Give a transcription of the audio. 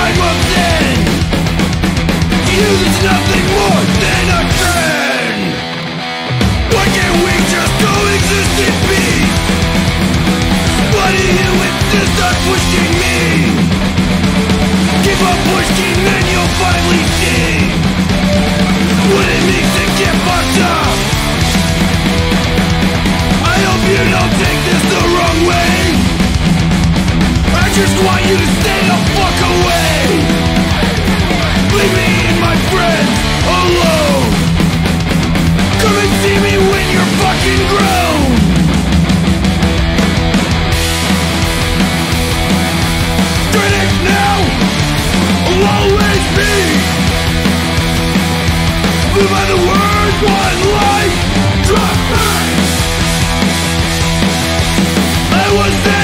crime of sin. You is nothing more than a friend. Why can't we just coexist in peace? Why do you insist on pushing me? Keep on pushing and you'll finally see what it means to get fucked up. I hope you don't take this the wrong way. I just want you to stay the fuck away. Leave me and my friends alone. Come and see me when you're fucking grown. Critic now, I'll always be. Live by the word, one life, drop me. I was there.